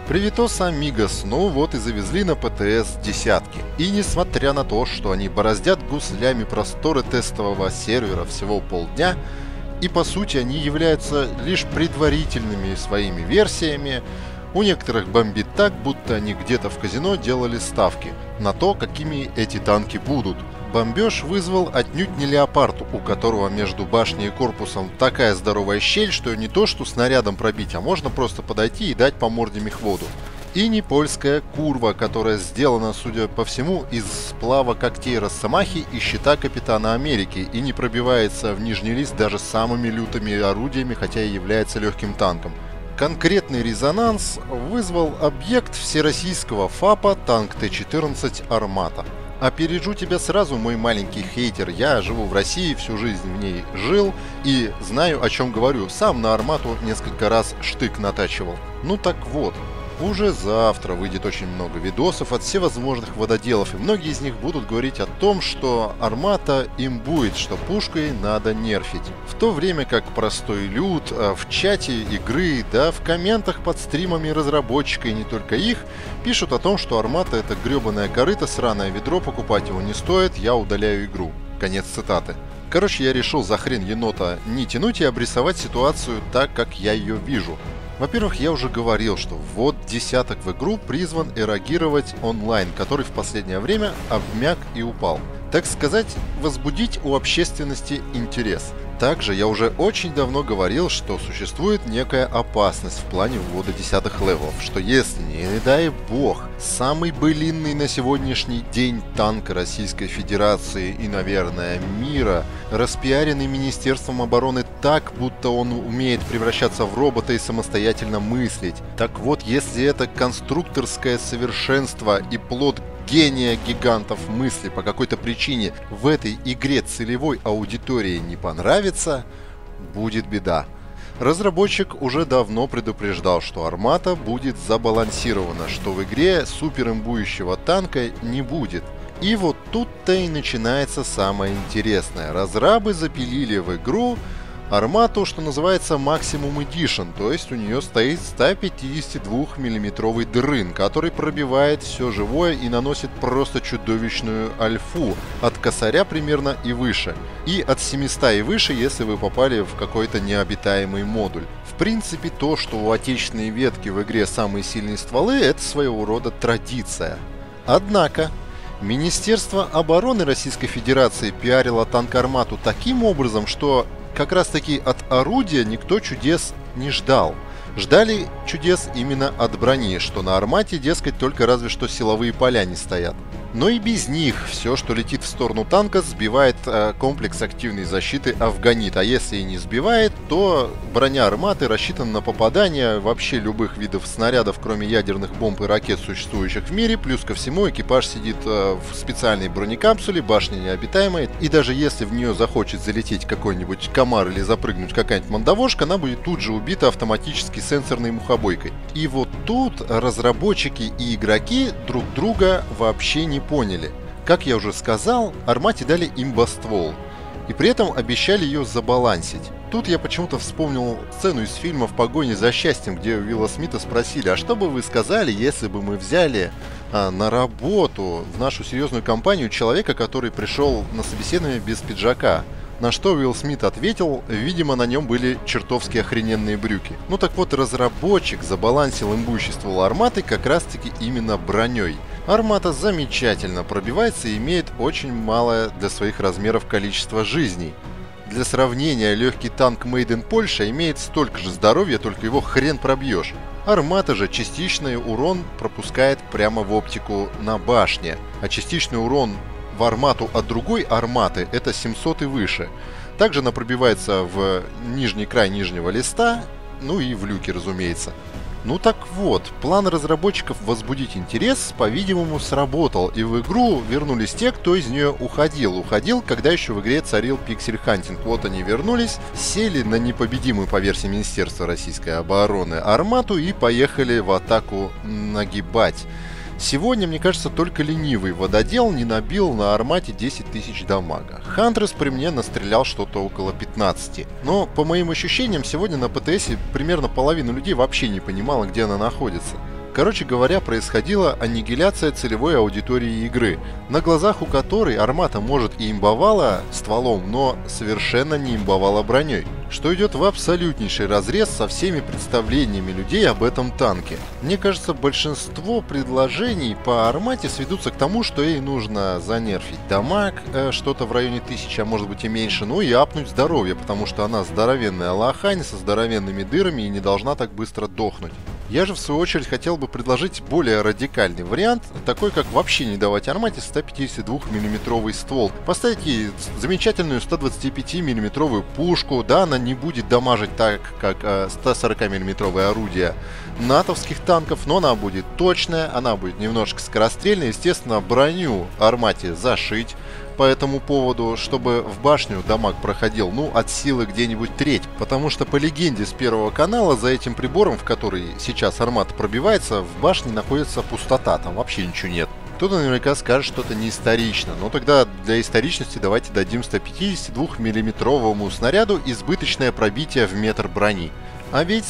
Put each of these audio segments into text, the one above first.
Привитос, амигос, ну вот и завезли на ПТС десятки. И несмотря на то, что они бороздят гуслями просторы тестового сервера всего полдня, и по сути они являются лишь предварительными своими версиями, у некоторых бомбит так, будто они где-то в казино делали ставки на то, какими эти танки будут. Бомбеж вызвал отнюдь не леопард, у которого между башней и корпусом такая здоровая щель, что не то что снарядом пробить, а можно просто подойти и дать по морде мехводу. И не польская курва, которая сделана, судя по всему, из сплава когтей Росомахи и щита Капитана Америки и не пробивается в нижний лист даже самыми лютыми орудиями, хотя и является легким танком. Конкретный резонанс вызвал объект всероссийского ФАПа танк Т-14 «Армата». Опережу тебя сразу, мой маленький хейтер, я живу в России, всю жизнь в ней жил и знаю, о чем говорю. Сам на «Армату» несколько раз штык натачивал. Ну так вот, уже завтра выйдет очень много видосов от всевозможных вододелов, и многие из них будут говорить о том, что «Армата» имбует, что пушкой надо нерфить. В то время как простой люд в чате игры, да в комментах под стримами разработчика и не только их, пишут о том, что «Армата» — это гребаное корыто, сраное ведро, покупать его не стоит, я удаляю игру. Конец цитаты. Короче, я решил за хрен енота не тянуть и обрисовать ситуацию так, как я ее вижу. Во-первых, я уже говорил, что ввод десяток в игру призван эрогировать онлайн, который в последнее время обмяк и упал. Так сказать, возбудить у общественности интерес. Также я уже очень давно говорил, что существует некая опасность в плане ввода десятых левелов, что если, не дай бог, самый былинный на сегодняшний день танк Российской Федерации и, наверное, мира, распиаренный Министерством обороны так, будто он умеет превращаться в робота и самостоятельно мыслить. Так вот, если это конструкторское совершенство и плод гения гигантов мысли по какой-то причине в этой игре целевой аудитории не понравится, будет беда. Разработчик уже давно предупреждал, что «Армата» будет забалансирована, что в игре суперимбующего танка не будет. И вот тут-то и начинается самое интересное. Разрабы запилили в игру «Армату», что называется Maximum Edition, то есть у нее стоит 152 миллиметровый дрын, который пробивает все живое и наносит просто чудовищную альфу от косаря примерно и выше, и от 700 и выше, если вы попали в какой-то необитаемый модуль. В принципе, то, что у отечественной ветки в игре самые сильные стволы, это своего рода традиция. Однако Министерство обороны Российской Федерации пиарило танк «Армату» таким образом, что как раз таки от орудия никто чудес не ждал. Ждали чудес именно от брони, что на «Армате», дескать, только разве что силовые поля не стоят. Но и без них все, что летит в сторону танка, сбивает комплекс активной защиты «Афганит». А если и не сбивает, то броня «Арматы» рассчитана на попадание вообще любых видов снарядов, кроме ядерных бомб и ракет, существующих в мире. Плюс ко всему экипаж сидит в специальной бронекапсуле, башня необитаемая. И даже если в нее захочет залететь какой-нибудь комар или запрыгнуть какая-нибудь мандавошка, она будет тут же убита автоматически сенсорной мухобойкой. И вот тут разработчики и игроки друг друга вообще не поняли. Как я уже сказал, «Армате» дали имбоствол, и при этом обещали ее забалансить. Тут я почему-то вспомнил сцену из фильма «В погоне за счастьем», где у Уилла Смита спросили: а что бы вы сказали, если бы мы взяли на работу в нашу серьезную компанию человека, который пришел на собеседование без пиджака? На что Уилл Смит ответил: видимо, на нем были чертовски охрененные брюки. Ну так вот, разработчик забалансил имбующий ствол «Арматы» как раз таки именно броней. «Армата» замечательно пробивается и имеет очень малое для своих размеров количество жизней. Для сравнения, легкий танк Made in Польша имеет столько же здоровья, только его хрен пробьешь. «Армата» же частичный урон пропускает прямо в оптику на башне, а частичный урон в «Армату» от другой «Арматы» это 700 и выше. Также она пробивается в нижний край нижнего листа, ну и в люке, разумеется. Ну так вот, план разработчиков возбудить интерес, по-видимому, сработал, и в игру вернулись те, кто из нее уходил. Уходил, когда еще в игре царил пиксель-хантинг. Вот они вернулись, сели на непобедимую по версии Министерства Российской обороны «Армату» и поехали в атаку нагибать. Сегодня, мне кажется, только ленивый вододел не набил на «Армате» 10 тысяч дамага. Хантрес при мне настрелял что-то около 15. Но, по моим ощущениям, сегодня на ПТСе примерно половина людей вообще не понимала, где она находится. Короче говоря, происходила аннигиляция целевой аудитории игры, на глазах у которой Армата может и имбовала стволом, но совершенно не имбовала броней, что идет в абсолютнейший разрез со всеми представлениями людей об этом танке. Мне кажется, большинство предложений по Армате сведутся к тому, что ей нужно занерфить дамаг, что-то в районе 1000, а может быть и меньше, ну и апнуть здоровье, потому что она здоровенная лохань со здоровенными дырами и не должна так быстро дохнуть. Я же в свою очередь хотел бы предложить более радикальный вариант, такой как вообще не давать Армате 152 миллиметровый ствол. Поставить ей замечательную 125 миллиметровую пушку, да, она не будет дамажить так, как 140 миллиметровое орудие натовских танков, но она будет точная, она будет немножко скорострельная, естественно, броню Армате зашить по этому поводу, чтобы в башню дамаг проходил, ну, от силы где-нибудь треть. Потому что по легенде с Первого канала, за этим прибором, в который сейчас Армата пробивается, в башне находится пустота, там вообще ничего нет. Кто-то наверняка скажет, что это не исторично, но тогда для историчности давайте дадим 152 миллиметровому снаряду избыточное пробитие в метр брони. А ведь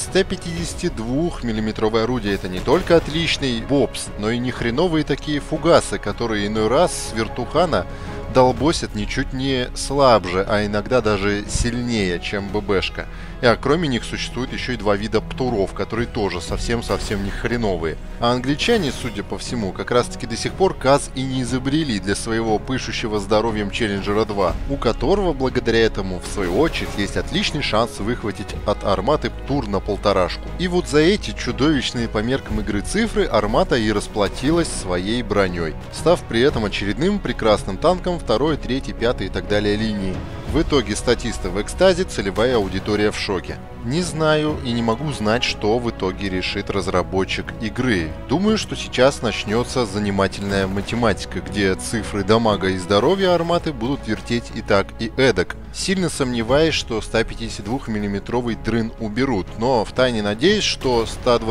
152 миллиметровое орудие — это не только отличный бобс, но и не хреновые такие фугасы, которые иной раз с вертухана долбосят ничуть не слабже, а иногда даже сильнее, чем ББшка. А кроме них существует еще и два вида птуров, которые тоже совсем-совсем не хреновые. А англичане, судя по всему, как раз таки до сих пор КАЗ и не изобрели для своего пышущего здоровьем Челленджера 2, у которого благодаря этому, в свою очередь, есть отличный шанс выхватить от Арматы птур на полторашку. И вот за эти чудовищные по меркам игры цифры Армата и расплатилась своей броней, став при этом очередным прекрасным танком 2, 3, 5 и так далее линии. В итоге статисты в экстазе, целевая аудитория в шоке. Не знаю и не могу знать, что в итоге решит разработчик игры. Думаю, что сейчас начнется занимательная математика, где цифры дамага и здоровья Арматы будут вертеть и так, и эдак. Сильно сомневаюсь, что 152 миллиметровый дрын уберут, но втайне надеюсь, что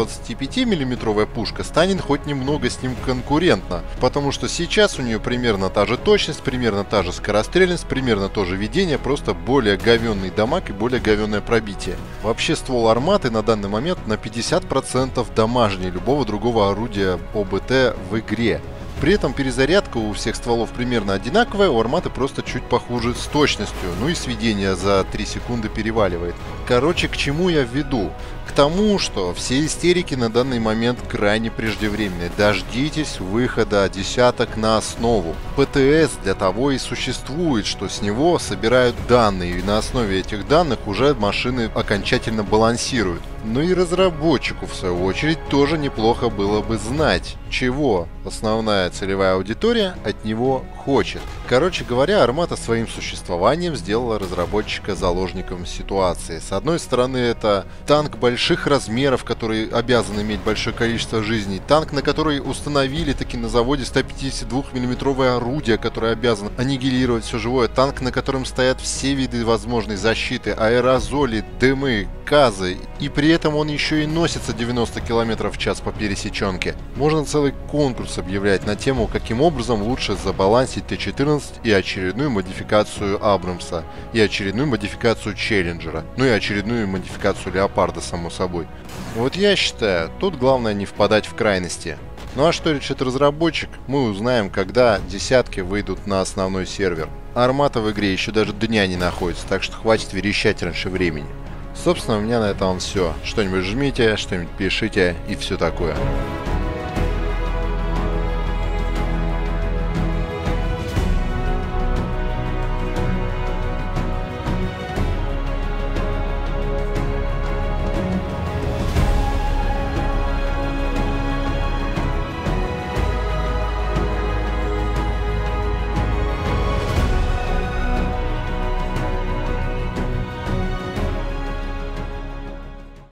125 миллиметровая пушка станет хоть немного с ним конкурентна, потому что сейчас у нее примерно та же точность, примерно та же скорострельность, примерно то же ведение, просто более говенный дамаг и более говенное пробитие. Вообще ствол Арматы на данный момент на 50% дамажнее любого другого орудия ОБТ в игре. При этом перезарядка у всех стволов примерно одинаковая, у Арматы просто чуть похуже с точностью, ну и сведение за 3 секунды переваливает. Короче, к чему я веду? К тому, что все истерики на данный момент крайне преждевременны. Дождитесь выхода десяток на основу. ПТС для того и существует, что с него собирают данные, и на основе этих данных уже машины окончательно балансируют. Ну и разработчику, в свою очередь, тоже неплохо было бы знать, чего основная целевая аудитория от него хочет. Короче говоря, Армата своим существованием сделала разработчика заложником ситуации. С одной стороны, это танк больших размеров, который обязан иметь большое количество жизней. Танк, на который установили таки на заводе 152 миллиметровое орудие, которое обязано аннигилировать все живое. Танк, на котором стоят все виды возможной защиты, аэрозоли, дымы, КАЗы. И при этом он еще и носится 90 км в час по пересеченке. Можно целый конкурс объявлять на тему, каким образом лучше забалансить Т-14 и очередную модификацию Абрамса, и очередную модификацию Челленджера, ну и очередную модификацию Леопарда, само собой. Вот я считаю, тут главное не впадать в крайности. Ну а что решит разработчик, мы узнаем, когда десятки выйдут на основной сервер. Армата в игре еще даже дня не находится, так что хватит верещать раньше времени. Собственно, у меня на этом все. Что-нибудь жмите, что-нибудь пишите и все такое.